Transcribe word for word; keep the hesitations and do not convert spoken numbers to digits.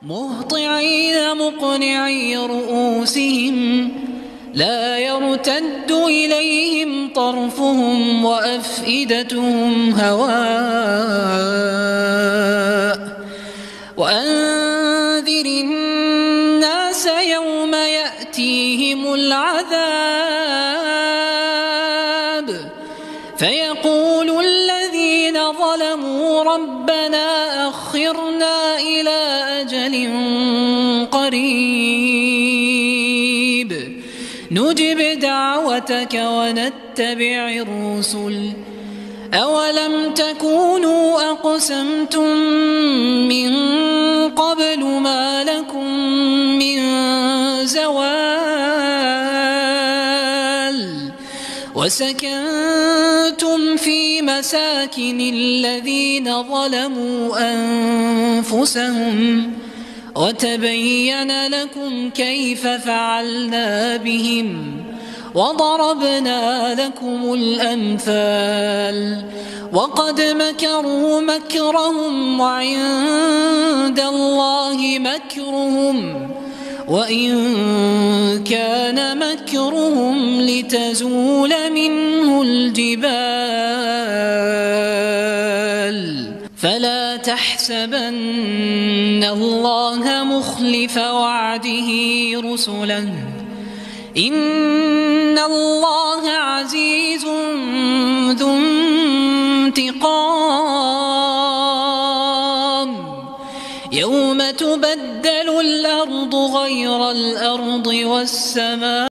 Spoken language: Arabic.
مهطعين مقنعي رؤوسهم لا يرتد إليهم طرفهم وأفئدتهم هواء وأنذر الناس يوم يأتيهم العذاب فيقول الذين ظلموا ربنا أخرنا إلى أجل قريب نجب دعوتك ونتبع الرسل أولم تكونوا أقسمتم من قبل ما لكم من زوال وسكنتم في مساكن الذين ظلموا أنفسهم وتبين لكم كيف فعلنا بهم وضربنا لكم الأمثال وقد مكروا مكرهم وعند الله مكرهم وإن كان مكرهم لتزول منه الجبال فلا تحسبن الله مخلف وعده رسله إن الله عزيز ذو انتقام يوم تبدل الأرض غير الأرض والسماء